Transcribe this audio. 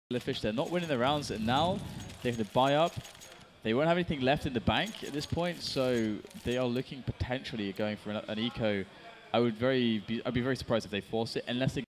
Fish, they're not winning the rounds, and now they have to buy up. They won't have anything left in the bank at this point, so they are looking potentially at going for an eco. I'd be very surprised if they force it, unless they